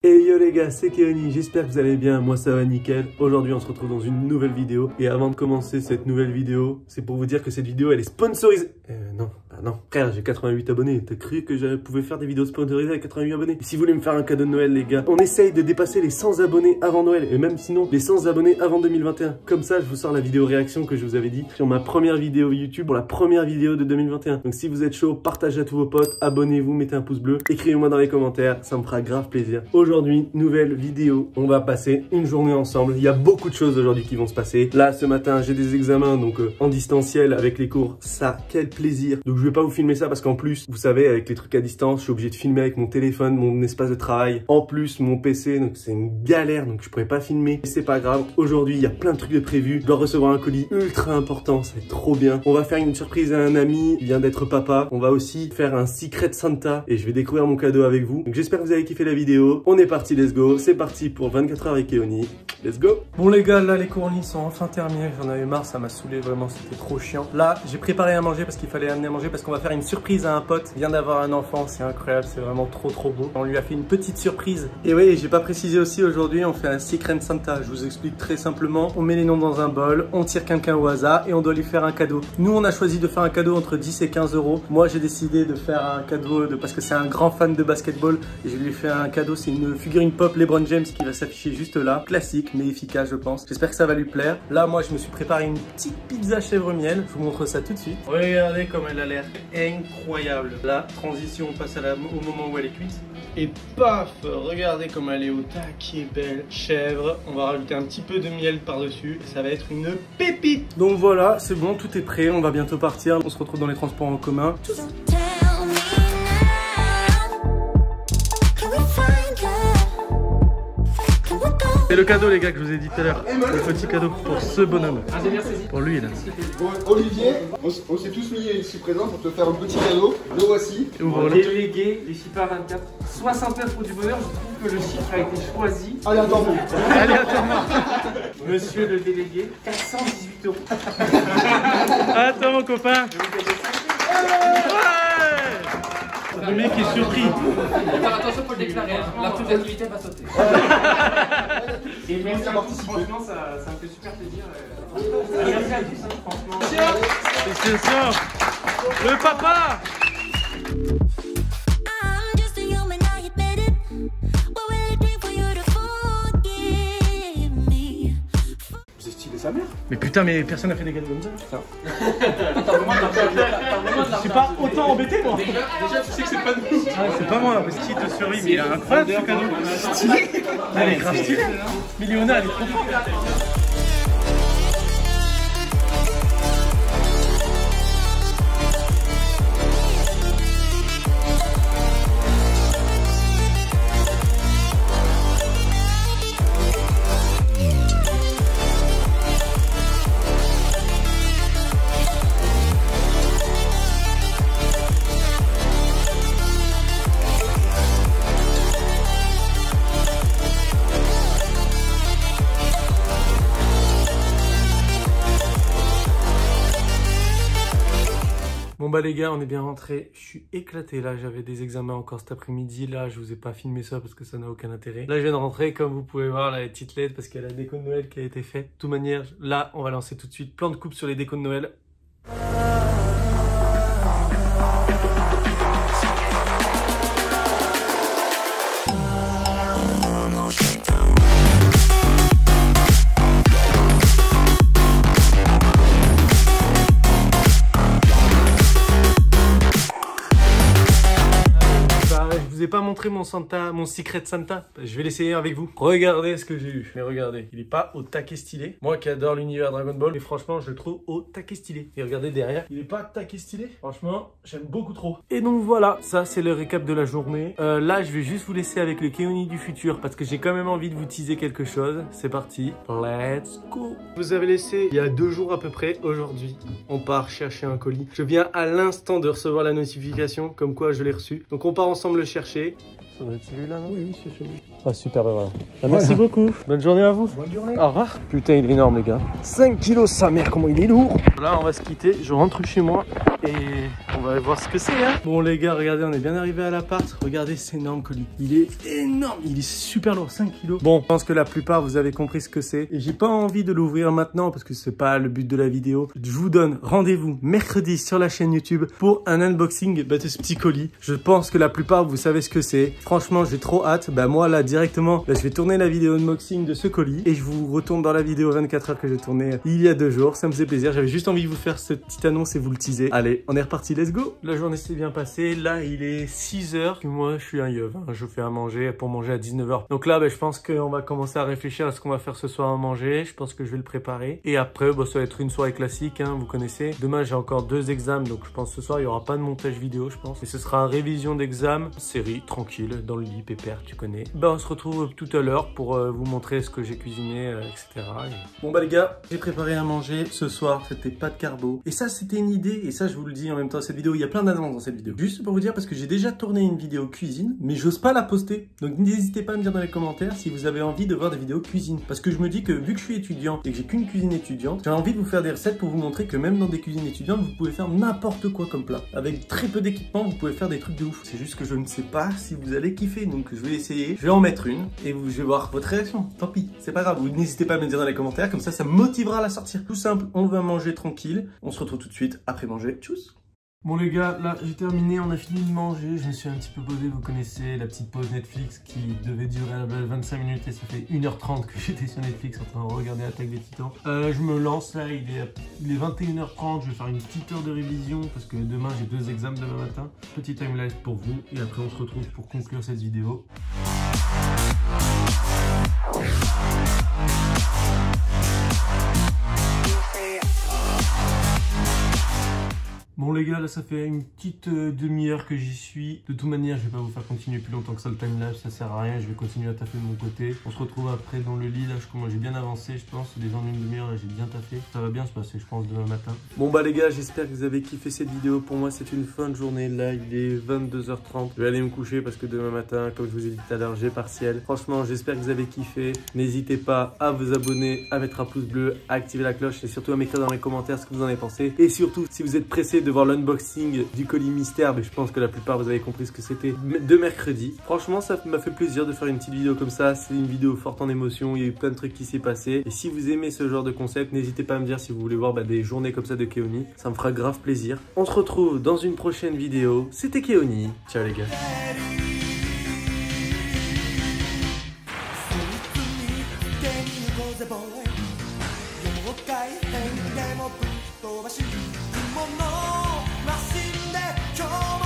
Hey yo les gars, c'est Keoni, j'espère que vous allez bien, moi ça va nickel. Aujourd'hui on se retrouve dans une nouvelle vidéo. Et avant de commencer cette nouvelle vidéo, c'est pour vous dire que cette vidéo elle est sponsorisée. Non, frère, j'ai 88 abonnés. T'as cru que je pouvais faire des vidéos sponsorisées avec 88 abonnés? Et si vous voulez me faire un cadeau de Noël les gars, on essaye de dépasser les 100 abonnés avant Noël. Et même sinon, les 100 abonnés avant 2021. Comme ça, je vous sors la vidéo réaction que je vous avais dit sur ma première vidéo YouTube pour la première vidéo de 2021. Donc si vous êtes chaud, partagez à tous vos potes, abonnez-vous, mettez un pouce bleu, écrivez-moi dans les commentaires, ça me fera grave plaisir. Aujourd'hui, nouvelle vidéo, on va passer une journée ensemble. Il y a beaucoup de choses aujourd'hui qui vont se passer. Là, ce matin, j'ai des examens, donc en distanciel avec les cours. Ça, quel plaisir. Donc je vais pas vous filmer ça parce qu'en plus, vous savez, avec les trucs à distance, je suis obligé de filmer avec mon téléphone, mon espace de travail. En plus, mon PC, donc c'est une galère, donc je pourrais pas filmer. Mais c'est pas grave. Aujourd'hui, il y a plein de trucs de prévus. Je dois recevoir un colis ultra important, ça va être trop bien. On va faire une surprise à un ami, il vient d'être papa. On va aussi faire un Secret Santa et je vais découvrir mon cadeau avec vous. Donc j'espère que vous avez kiffé la vidéo. On est parti, let's go. C'est parti pour 24 heures avec Keoni. Let's go. Bon les gars, là les cours en ligne sont enfin terminés. J'en avais marre, ça m'a saoulé vraiment, c'était trop chiant. Là, j'ai préparé à manger parce qu'il fallait amener à manger parce qu'on va faire une surprise à un pote. Il vient d'avoir un enfant, c'est incroyable, c'est vraiment trop beau. On lui a fait une petite surprise. Et oui, j'ai pas précisé aussi aujourd'hui, on fait un Secret Santa. Je vous explique très simplement. On met les noms dans un bol, on tire quelqu'un au hasard et on doit lui faire un cadeau. Nous, on a choisi de faire un cadeau entre 10 et 15 euros. Moi, j'ai décidé de faire un cadeau parce que c'est un grand fan de basketball et je lui ai fait un cadeau, c'est une figurine pop LeBron James qui va s'afficher juste là. Classique mais efficace, je pense. J'espère que ça va lui plaire. Là, moi, je me suis préparé une petite pizza chèvre miel. Je vous montre ça tout de suite. Regardez comme elle a l'air incroyable. La transition, on passe au moment où elle est cuite. Et paf, regardez comme elle est au taquet belle. Chèvre. On va rajouter un petit peu de miel par-dessus. Et ça va être une pépite. Donc voilà, c'est bon, tout est prêt. On va bientôt partir. On se retrouve dans les transports en commun. C'est le cadeau les gars que je vous ai dit tout à l'heure. Le petit cadeau pour ce bonhomme. Pour lui là. Bon, Olivier, on s'est tous mis ici présents pour te faire un petit cadeau. Le voici. Délégué du Super 24. 69 pour du bonheur, je trouve que le chiffre a été choisi. Aléatoirement. Aléatoirement. Monsieur le délégué, 418 euros. Attends mon copain. Le mec est surpris. Faire attention pour le déclarer, la productivité va sauter. Et merci à tous, franchement ça me fait super plaisir. Merci à tous, franchement. C'est ça. Le papa. Sa mère. Mais putain, mais personne n'a fait des cadeaux comme ça. Je suis pas autant embêté moi. Déjà tu sais que c'est pas de nous. C'est pas moi, parce qu'il te survit, mais il a incroyable ce cadeau. Stylé. Elle est grave stylée. Millionnaire, elle est trop forte. Bon bah les gars, on est bien rentrés. Je suis éclaté là, j'avais des examens encore cet après-midi. Là, je vous ai pas filmé ça parce que ça n'a aucun intérêt. Là, je viens de rentrer, comme vous pouvez voir, la petite LED parce qu'il y a la déco de Noël qui a été faite. De toute manière, là, on va lancer tout de suite plein de coupes sur les décos de Noël. Je vous ai pas montré mon Santa, mon Secret Santa. Je vais l'essayer avec vous. Regardez ce que j'ai eu. Mais regardez, il est pas au taquet stylé. Moi qui adore l'univers Dragon Ball, et franchement, je le trouve au taquet stylé. Et regardez derrière, il est pas taquet stylé. Franchement, j'aime beaucoup trop. Et donc voilà, ça c'est le récap de la journée. Là, je vais juste vous laisser avec le Keoni du futur parce que j'ai quand même envie de vous teaser quelque chose. C'est parti. Let's go. Vous avez laissé il y a 2 jours à peu près. Aujourd'hui, on part chercher un colis. Je viens à l'instant de recevoir la notification comme quoi je l'ai reçu. Donc on part ensemble le chercher. Ça doit être celui-là, non? Oui, c'est celui. Ah super, bah voilà. Ah, merci beaucoup. Bonne journée à vous. Bonne journée. Au revoir. Putain, il est énorme les gars. 5 kilos, sa mère, comment il est lourd. Là, on va se quitter. Je rentre chez moi. et on va voir ce que c'est hein. Bon les gars, regardez, on est bien arrivé à l'appart. Regardez cet énorme colis. Il est énorme, il est super lourd, 5 kilos. Bon, je pense que la plupart vous avez compris ce que c'est. Et j'ai pas envie de l'ouvrir maintenant parce que c'est pas le but de la vidéo. Je vous donne rendez-vous mercredi sur la chaîne YouTube pour un unboxing de ce petit colis. Je pense que la plupart vous savez ce que c'est. Franchement, j'ai trop hâte. Bah moi là directement, je vais tourner la vidéo unboxing de ce colis et je vous retourne dans la vidéo 24 heures que j'ai tournée il y a 2 jours. Ça me faisait plaisir. J'avais juste envie de vous faire cette petite annonce et vous le teaser. Allez, on est reparti, let's go. La journée s'est bien passée. Là, il est 6 h. Moi, je suis un yeuve. Hein. Je fais à manger pour manger à 19 h. Donc là, je pense qu'on va commencer à réfléchir à ce qu'on va faire ce soir à manger. Je pense que je vais le préparer. Et après, ça va être une soirée classique. Hein, vous connaissez. Demain, j'ai encore 2 examens. Donc, je pense que ce soir, il n'y aura pas de montage vidéo, je pense. Et ce sera une révision d'examen. Série, tranquille, dans le lit, pépère, tu connais. On se retrouve tout à l'heure pour vous montrer ce que j'ai cuisiné, etc. Et... Bon, les gars, j'ai préparé à manger ce soir. C'était pas de carbo. Et ça, c'était une idée. Et ça, je vous le dis en même temps, cette vidéo, il y a plein d'annonces dans cette vidéo. Juste pour vous dire, parce que j'ai déjà tourné une vidéo cuisine, mais j'ose pas la poster. Donc, n'hésitez pas à me dire dans les commentaires si vous avez envie de voir des vidéos cuisine. Parce que je me dis que vu que je suis étudiant et que j'ai qu'une cuisine étudiante, j'ai envie de vous faire des recettes pour vous montrer que même dans des cuisines étudiantes, vous pouvez faire n'importe quoi comme plat. Avec très peu d'équipement, vous pouvez faire des trucs de ouf. C'est juste que je ne sais pas si vous allez kiffer. Donc, je vais essayer. Je vais en mettre une et je vais voir votre réaction. Tant pis, c'est pas grave. Vous n'hésitez pas à me dire dans les commentaires. Comme ça me motivera à la sortir. Tout simple, on va manger tranquille. On se retrouve tout de suite après manger. Tchuss! Bon les gars, là j'ai terminé, on a fini de manger, je me suis un petit peu posé, vous connaissez la petite pause Netflix qui devait durer à 25 minutes et ça fait 1h30 que j'étais sur Netflix en train de regarder Attaque des Titans. Je me lance là, il est 21h30, je vais faire une petite heure de révision parce que demain j'ai 2 examens demain matin. Petit timelapse pour vous et après on se retrouve pour conclure cette vidéo. Bon les gars, là ça fait une petite demi-heure que j'y suis. De toute manière, je vais pas vous faire continuer plus longtemps que ça le timelapse, ça sert à rien. Je vais continuer à taffer de mon côté. On se retrouve après dans le lit. Là, j'ai bien avancé, je pense. Déjà en une demi-heure, là j'ai bien taffé. Ça va bien se passer, je pense, demain matin. Bon les gars, j'espère que vous avez kiffé cette vidéo. Pour moi, c'est une fin de journée. Là, il est 22h30. Je vais aller me coucher parce que demain matin, comme je vous ai dit tout à l'heure, j'ai partiel. Franchement, j'espère que vous avez kiffé. N'hésitez pas à vous abonner, à mettre un pouce bleu, à activer la cloche et surtout à m'écrire dans les commentaires ce que vous en avez pensé. Et surtout, si vous êtes pressé de voir l'unboxing du colis mystère, mais je pense que la plupart vous avez compris ce que c'était, de mercredi. Franchement, ça m'a fait plaisir de faire une petite vidéo comme ça. C'est une vidéo forte en émotion, il y a eu plein de trucs qui s'est passé. Et si vous aimez ce genre de concept, n'hésitez pas à me dire si vous voulez voir des journées comme ça de Keoni. Ça me fera grave plaisir. On se retrouve dans une prochaine vidéo. C'était Keoni. Ciao les gars. 「